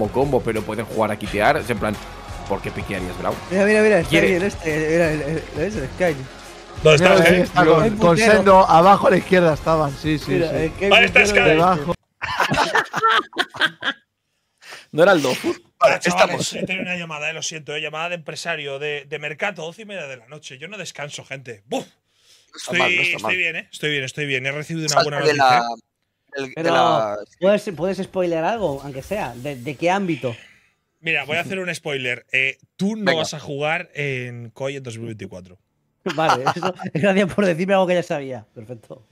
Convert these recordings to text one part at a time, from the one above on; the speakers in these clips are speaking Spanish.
combo, pero pueden jugar a quitear. Es en plan, ¿por qué piquearías Brawl? Mira, está ahí el el Sky. ¿Dónde está Sky? Está con Sendo, abajo a la izquierda estaban, sí. Ahí está Sky. Debajo. ¿No era el Dofu? Vale, chavales, he tenido una llamada, lo siento, llamada de empresario de mercado, 12:30 de la noche. Yo no descanso, gente. ¡Buf! Estoy bien, estoy bien. He recibido una buena noticia. Pero, ¿puedes spoiler algo, aunque sea? ¿De qué ámbito? Mira, voy a hacer un spoiler. Tú no vas a jugar en COI en 2024. Vale, eso, gracias por decirme algo que ya sabía. Perfecto.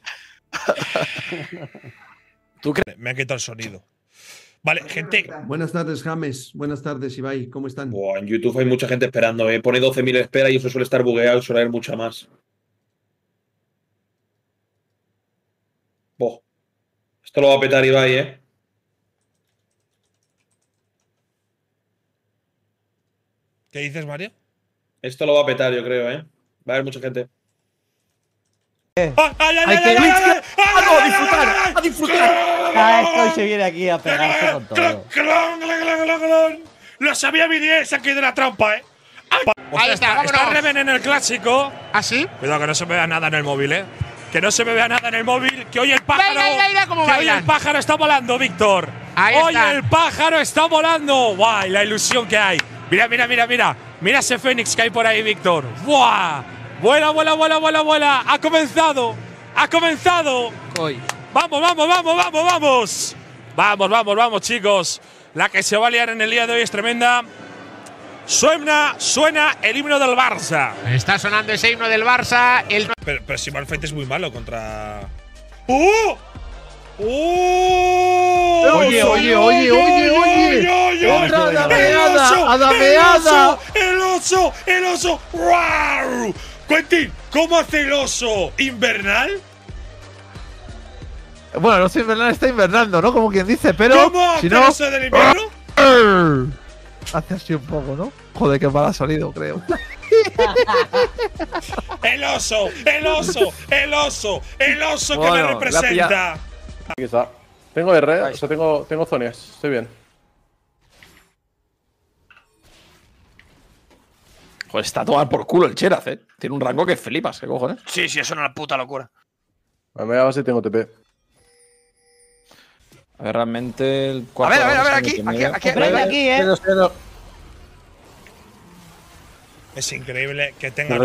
¿Tú crees? Me ha quitado el sonido. Vale, gente. Buenas tardes, James. Buenas tardes, Ibai. ¿Cómo están? Buah, en YouTube hay mucha gente esperando. Pone 12.000 en espera y eso suele estar bugueado y suele haber mucha más. Buah. Esto lo va a petar Ibai, ¿Qué dices, Mario? Esto lo va a petar, yo creo, Va a haber mucha gente. ¡A disfrutar! Esto se viene aquí a pegarse con todo. Lo sabía mi 10, se ha caído la trampa, Ahí está, vámonos. Está Reven en el clásico. ¿Ah, sí? Cuidado que no se me vea nada en el móvil, Que no se me vea nada en el móvil. Que hoy el pájaro. Mira cómo que hoy bailan. el pájaro está volando, Víctor. Ahí Hoy está. el pájaro está volando. ¡Guau! La ilusión que hay. Mira. Mira ese Fénix que hay por ahí, Víctor. ¡Buah! Vuela. Ha comenzado. Hoy. Vamos, chicos. La que se va a liar en el día de hoy es tremenda. Suena el himno del Barça. Está sonando ese himno del Barça. Pero si Malphite es muy malo contra. Oye. ¡Adameada! ¡El oso! ¡Wow! Quentin, ¿cómo hace el oso? ¿Invernal? Bueno, no sé invernal, está invernando, ¿no? Como quien dice, pero. ¿Cómo hace si el no, oso del invierno? hace así un poco, ¿no? Joder, qué mal ha salido, creo. ¡El oso que me Bueno, representa! Aquí está. Tengo R, o sea, tengo zonas. Estoy bien. Joder, está a tomar por culo el Cheraz, Tiene un rango que flipas, ¿qué cojones? Sí, eso es una puta locura. A ver si tengo TP. A ver, realmente el A ver, aquí. Es increíble que tengan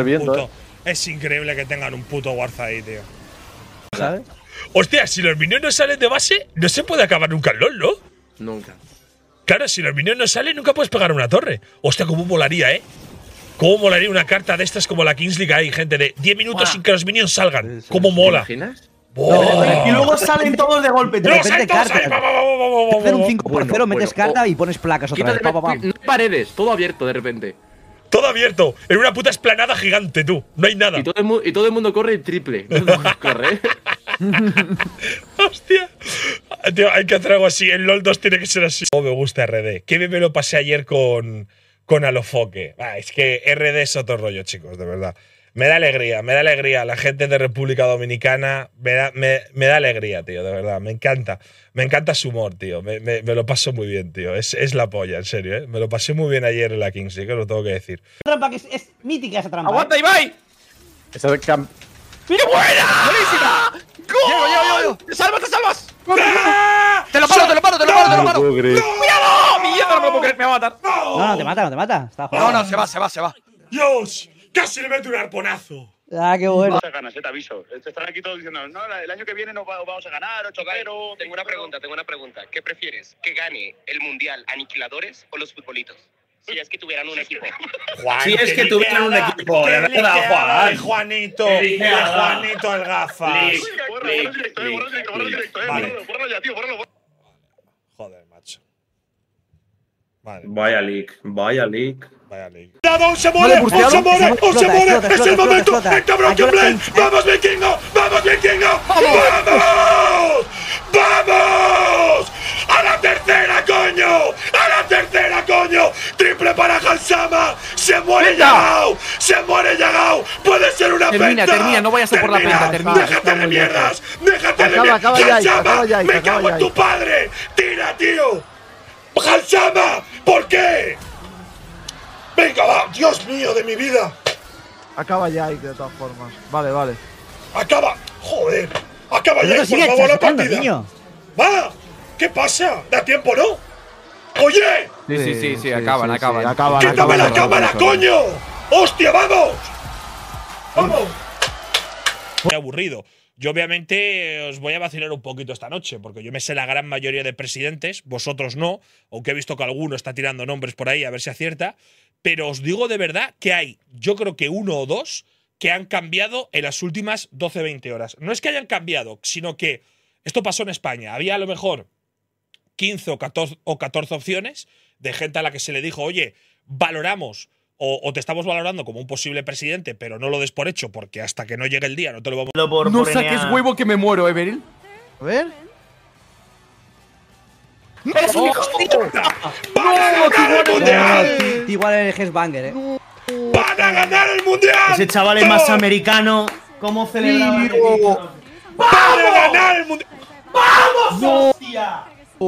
un puto Warza ahí, tío. ¿Sabes? Hostia, si los minions no salen de base, no se puede acabar nunca el LoL, ¿no? Nunca. Claro, si los minions no salen, nunca puedes pegar una torre. Hostia, cómo molaría, Cómo molaría una carta de estas como la Kings League ahí, gente, de 10 minutos sin que los minions salgan. Cómo mola. ¿Te imaginas? Y luego salen todos de golpe. De repente cartas. Hacer un 5x0, metes carta y pones placas otra vez. No hay paredes, todo abierto de repente. Todo abierto, en una puta esplanada gigante, tú. No hay nada. Y todo el mundo corre en triple. Corre. Hostia. Tío, hay que hacer algo así. El LoL 2 tiene que ser así. Oh, me gusta RD. Qué bien me lo pasé ayer con Alofoque. Es que RD es otro rollo, chicos, de verdad. Me da alegría. La gente de República Dominicana me da alegría, tío, de verdad. Me encanta su humor, tío. Me lo paso muy bien, tío. Es la polla, en serio, Me lo pasé muy bien ayer en la Kings League, os lo tengo que decir. Trampa que es mítica esa trampa. ¡Aguanta, Ibai! Esa de camp. ¡Qué buena! ¡Buenísima! ¡Gol! ¡Te salvas! ¡Ah! ¡Te lo paro! No puedo creer. ¡Cuidado! ¡Mierda, no me lo puedo creer! ¡Me va a matar! No te mata. Está jugando. No, se va. ¡Dios! ¡Casi le meto un arponazo! Ah, qué bueno. Ganas, te aviso. Están aquí todos diciendo, no, el año que viene no vamos a ganar, 8-0. Tengo una pregunta. ¿Qué prefieres? ¿Que gane el Mundial Aniquiladores o los futbolitos? Si es que tuvieran un equipo. Si es que tuvieran un equipo, de verdad, Juan. Juanito el gafas. Bórralo ya, tío, bórralo. Joder, macho. Vale. Vaya leak. ¡Cuidado! ¡Se muere! ¡Es el momento! ¡El cabrón que play! ¡Vamos, vikingo! ¡Vamos! ¡A la tercera, coño! ¡Triple para Hansama! ¡Se muere Yagao! ¡Puede ser una penta! Termina, no vayas a por la penta, termina. ¡Déjate de mierdas! ¡Déjate de mierdas! Acaba ya, ¡Me cago en tu padre! ¡Tira, tío! Hansama! ¿Por qué? Venga, va, Dios mío de mi vida. Acaba ya, Ike, de todas formas. Vale, vale. Acaba, joder. Acaba Pero ya, no por sigue favor, la chascando, partida. niño. Va, ¿qué pasa? Da tiempo, ¿no? Oye, Sí, acaban. quítame la cámara, coño. ¡Hostia, vamos! ¡Vamos! Muy aburrido. Yo obviamente os voy a vacilar un poquito esta noche, porque yo me sé la gran mayoría de presidentes, vosotros no, aunque he visto que alguno está tirando nombres por ahí a ver si acierta, pero os digo de verdad que hay, yo creo que 1 o 2 que han cambiado en las últimas 12-20 horas. No es que hayan cambiado, sino que esto pasó en España. Había a lo mejor 15 o 14 opciones de gente a la que se le dijo, oye, valoramos o te estamos valorando como un posible presidente, pero no lo des por hecho, porque hasta que no llegue el día no te lo vamos a… No saques huevo que me muero, Beril. A ver. ¡Es un ¡Van a ganar el mundial! Igual el Hesbanger, ¡Van a ganar el mundial! Ese chaval es más americano. ¿Cómo celebraba? ¡Van a ganar el mundial! ¡Vamos, hostia!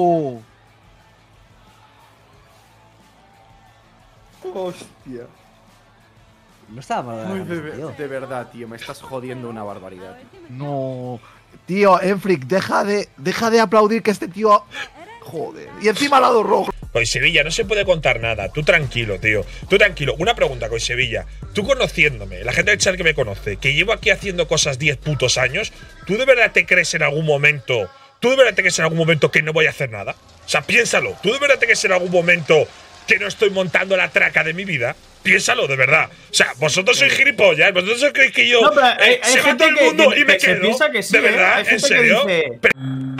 Hostia. No estaba mal. De verdad, tío, me estás jodiendo una barbaridad. No. Tío, Enfric, deja de aplaudir que este tío… Joder. Y encima lado rojo. Coisevilla, no se puede contar nada. Tú tranquilo, tío. Tú tranquilo. Una pregunta, Coisevilla. Tú conociéndome, la gente del chat que me conoce, que llevo aquí haciendo cosas 10 putos años, ¿tú de verdad te crees en algún momento… ¿Tú de verdad te crees en algún momento que no voy a hacer nada? O sea, piénsalo. ¿Tú de verdad te crees en algún momento que no estoy montando la traca de mi vida? Piénsalo, de verdad. O sea, vosotros sois gilipollas. Vosotros creéis que yo… No, pero hay se va gente todo el mundo y me que quedo. piensa que sí, ¿De verdad? hay ¿En gente serio? que dice…